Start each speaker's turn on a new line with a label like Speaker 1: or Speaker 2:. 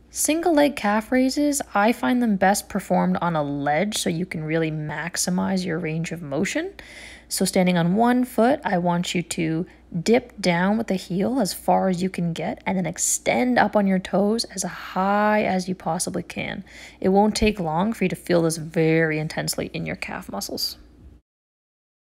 Speaker 1: Single leg calf raises, I find them best performed on a ledge so you can really maximize your range of motion. So standing on one foot, I want you to dip down with the heel as far as you can get and then extend up on your toes as high as you possibly can. It won't take long for you to feel this very intensely in your calf muscles.